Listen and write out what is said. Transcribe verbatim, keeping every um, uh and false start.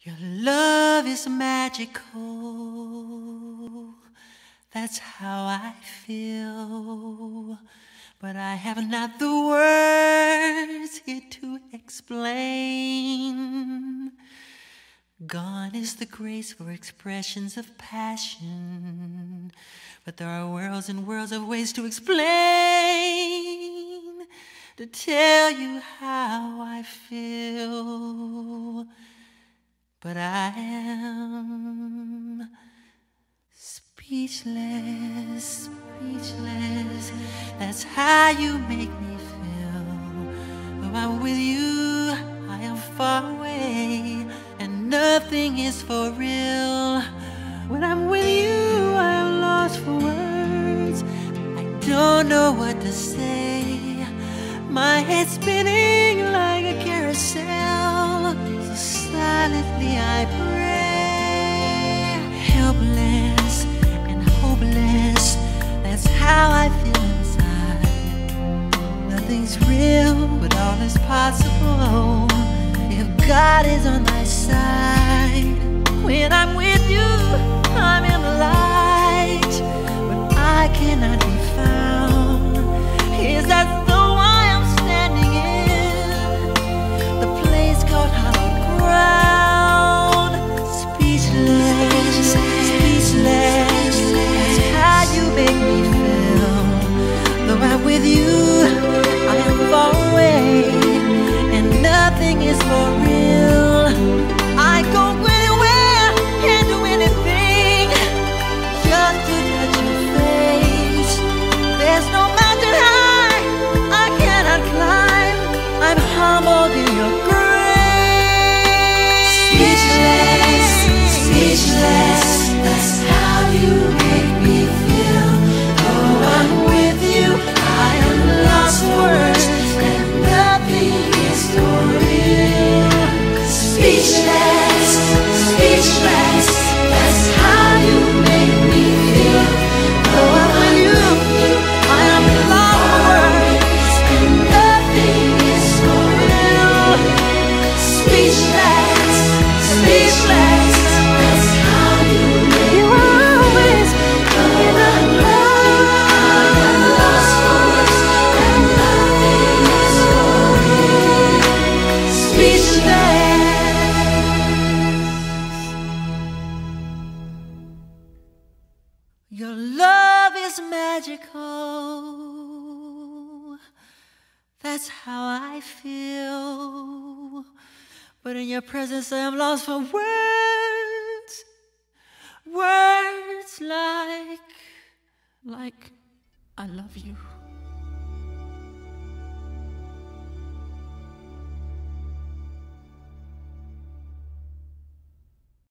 Your love is magical, that's how I feel, but I have not the words here to explain. Gone is the grace for expressions of passion, but there are worlds and worlds of ways to explain, to tell you how I feel. But I am speechless, speechless. That's how you make me feel. When I'm with you, I am far away, and nothing is for real. When I'm with you, I am lost for words. I don't know what to say. My head's spinning like a carousel. So silently I pray. Helpless and hopeless, that's how I feel inside. Nothing's real, but all is possible if God is on my side. When I'm with you, I'm in the light, but I cannot be found. Is that though I am standing in the place called hallowed ground? Speechless, speechless, that's how you make me feel. Though I'm with you, I am far away, and nothing is for real. I go anywhere and do anything just to touch your face. There's no mountain high I cannot climb. I'm humbled in your grace. Speechless, speechless, that's how you make me feel. Though I'm with you, I am lost for words, and nothing is for real. Speechless, speechless, that's how you make me feel. Though I'm with you, I am lost for words, and nothing is for real. Speechless, speechless, that's how you make me feel. Though I'm lost, I am lost for words, and nothing is for real. Speechless. Your love is magical, that's how I feel. But in your presence I am lost for words. Words like, like, I love you.